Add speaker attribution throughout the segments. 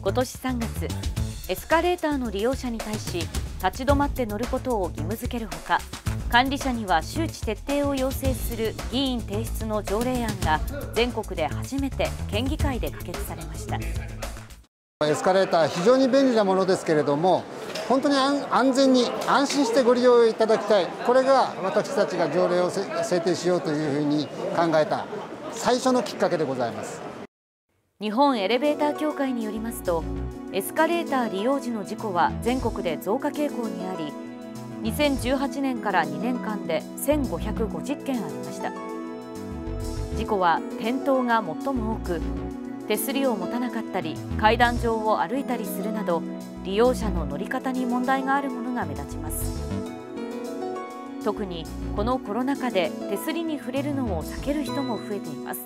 Speaker 1: 今年3月、エスカレーターの利用者に対し立ち止まって乗ることを義務付けるほか、管理者には周知徹底を要請する議員提出の条例案が全国で初めて県議会で可決されました。
Speaker 2: エスカレーター、非常に便利なものですけれども、本当に安全に安心してご利用いただきたい、これが私たちが条例を制定しようというふうに考えた最初のきっかけでございます。
Speaker 1: 日本エレベーター協会によりますと、エスカレーター利用時の事故は全国で増加傾向にあり、2018年から2年間で1550件ありました。事故は転倒が最も多く、手すりを持たなかったり階段上を歩いたりするなど、利用者の乗り方に問題があるものが目立ちます。特にこのコロナ禍で手すりに触れるのを避ける人も増えています。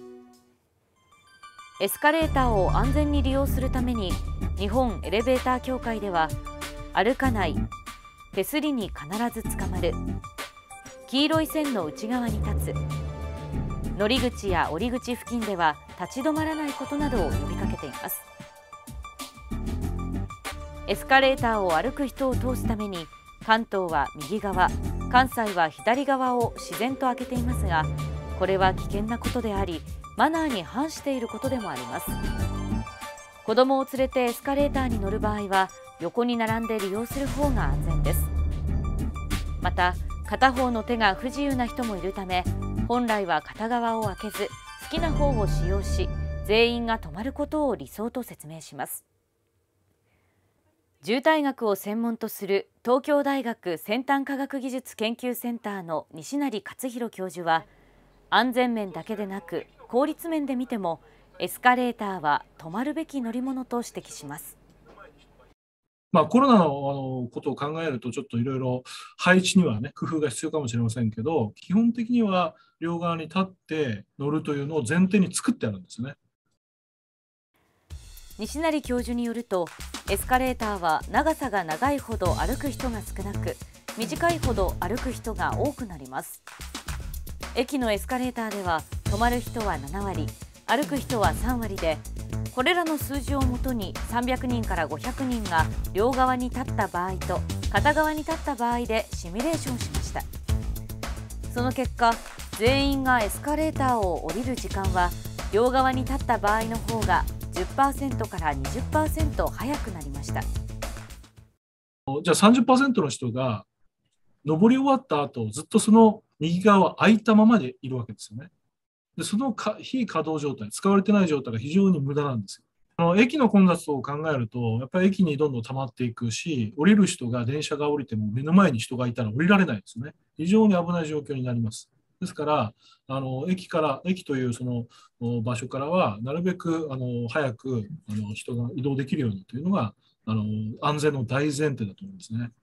Speaker 1: エスカレーターを安全に利用するために、日本エレベーター協会では、歩かない、手すりに必ずつかまる、黄色い線の内側に立つ、乗り口や降り口付近では立ち止まらないことなどを呼びかけています。エスカレーターを歩く人を通すために、関東は右側、関西は左側を自然と開けていますが、これは危険なことであり、マナーに反していることでもあります。子どもを連れてエスカレーターに乗る場合は、横に並んで利用する方が安全です。また、片方の手が不自由な人もいるため、本来は片側を開けず、好きな方を使用し、全員が止まることを理想と説明します。渋滞学を専門とする東京大学先端科学技術研究センターの西成勝弘教授は、安全面だけでなく効率面で見てもエスカレーターは止まるべき乗り物と指摘します。
Speaker 3: コロナのことを考えると、ちょっといろいろ配置にはね、工夫が必要かもしれませんけど、基本的には両側に立って乗るというのを前提に作ってあるんですね。
Speaker 1: 西成教授によると、エスカレーターは長さが長いほど歩く人が少なく、短いほど歩く人が多くなります。駅のエスカレーターでは止まる人は7割、歩く人は3割で、これらの数字をもとに300人から500人が両側に立った場合と片側に立った場合でシミュレーションしました。その結果、全員がエスカレーターを降りる時間は両側に立った場合の方が 10% から 20% 早くなりました。
Speaker 3: じゃあ 30% の人が上り終わった後、ずっとその右側は空いたままでいるわけですよね。で、その非稼働状態、使われてない状態が非常に無駄なんですよ。駅の混雑を考えると、やっぱり駅にどんどん溜まっていくし、降りる人が電車が降りても目の前に人がいたら降りられないですよね。非常に危ない状況になります。ですから、駅というその場所からは、なるべく早く人が移動できるようにというのが、安全の大前提だと思うんですね。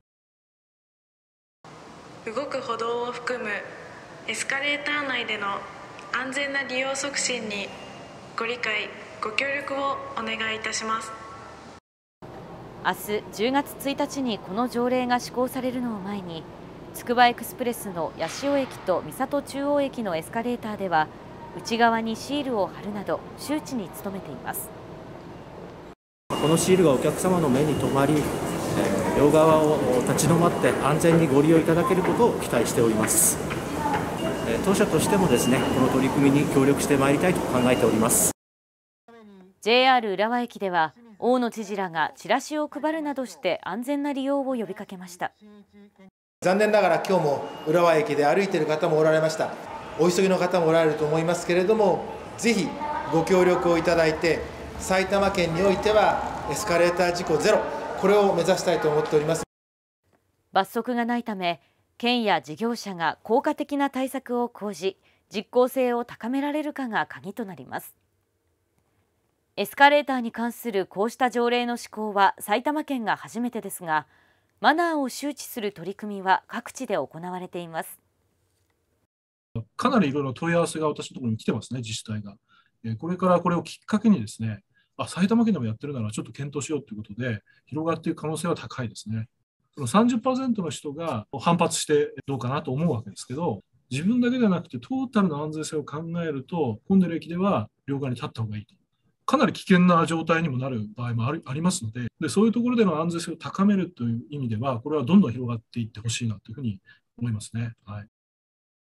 Speaker 4: 動く歩道を含むエスカレーター内での安全な利用促進にご理解ご協力をお願いいたします。
Speaker 1: 明日10月1日にこの条例が施行されるのを前に、つくばエクスプレスの八潮駅と三郷中央駅のエスカレーターでは、内側にシールを貼るなど周知に努めています。
Speaker 5: このシールがお客様の目に留まり、両側を立ち止まって安全にご利用いただけることを期待しております。当社としてもですね、この取り組みに協力してまいりたいと考えております。
Speaker 1: JR 浦和駅では大野知事らがチラシを配るなどして安全な利用を呼びかけました。
Speaker 6: 残念ながら今日も浦和駅で歩いている方もおられました。お急ぎの方もおられると思いますけれども、ぜひご協力をいただいて、埼玉県においてはエスカレーター事故ゼロ、これを目指したいと思っております。
Speaker 1: 罰則がないため、県や事業者が効果的な対策を講じ、実効性を高められるかが鍵となります。エスカレーターに関するこうした条例の施行は埼玉県が初めてですが、マナーを周知する取り組みは各地で行われています。
Speaker 3: かなりいろいろ問い合わせが私のところに来てますね、自治体が。これからこれをきっかけにですね、埼玉県でもやってるならちょっと検討しようということで、広がっていく可能性は高いですね。その 30% の人が反発してどうかなと思うわけですけど、自分だけではなくてトータルの安全性を考えると、混んでる駅では両側に立った方がいいと。 かなり危険な状態にもなる場合もありますので、そういうところでの安全性を高めるという意味では、これはどんどん広がっていってほしいなというふうに思いますね。はい。